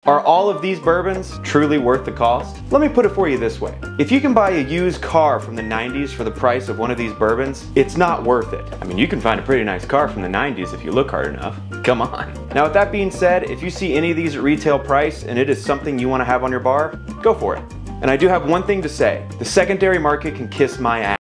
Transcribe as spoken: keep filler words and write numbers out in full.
Are all of these bourbons truly worth the cost? Let me put it for you this way. If you can buy a used car from the nineties for the price of one of these bourbons, it's not worth it. I mean, you can find a pretty nice car from the nineties if you look hard enough. Come on. Now with that being said, if you see any of these at retail price and it is something you want to have on your bar, go for it. And I do have one thing to say. The secondary market can kiss my ass.